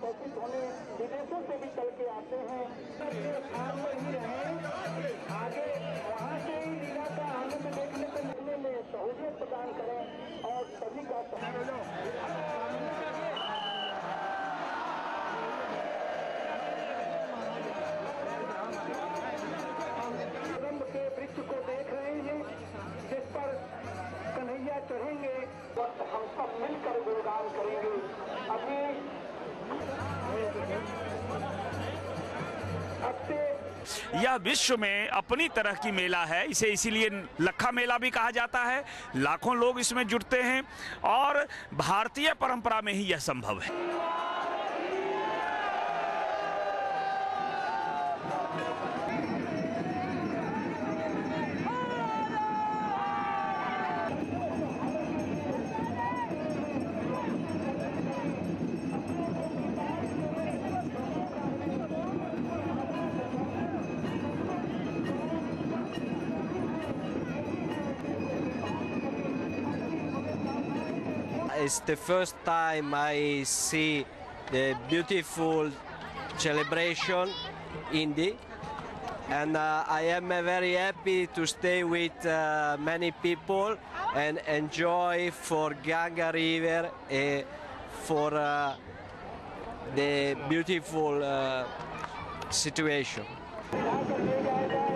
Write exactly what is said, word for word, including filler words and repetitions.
उपस्थित होने विदेशों से भी चल के आते हैं। स्थान में ही रहें, आगे वहाँ से ही लीला का आनंद देखने को मिलने में सहूलियत प्रदान करें और सभी का के वृक्ष को देख रहे हैं जिस पर कन्हैया चढ़ेंगे, वक्त हम सब मिलकर गुणगान करेंगे। अभी अब से यह विश्व में अपनी तरह की मेला है, इसे इसीलिए लखा मेला भी कहा जाता है। लाखों लोग इसमें जुटते हैं और भारतीय परंपरा में ही यह संभव है। It's the first time I see the beautiful celebration in India, and uh, I am uh, very happy to stay with uh, many people and enjoy for Ganga River, uh, for uh, the beautiful uh, situation.